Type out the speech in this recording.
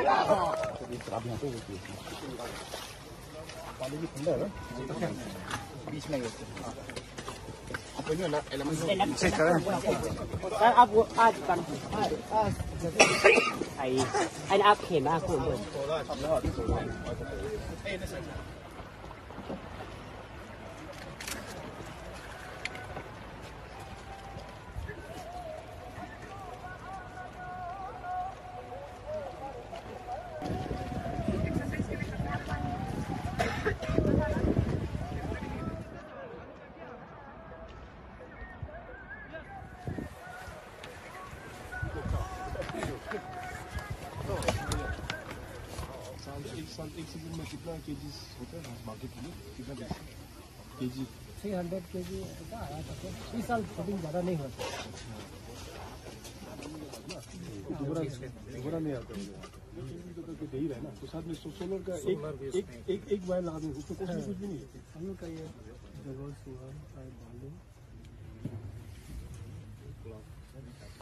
पानी भी ठंडा है ना बीच में सर आप वो आज बन anh áp खे mà cũng được एक सीजन में कितना केजी होता है मार्केट में कितना केजी 300 केजी आया था इस साल फटिंग ज़्यादा नहीं होता दोबारा नहीं आता तो दे ही रहा है ना तो साथ में सोलर का एक वायर लगा दें उसमें कुछ भी नहीं है हम लोग का ये जगह सुहा बालू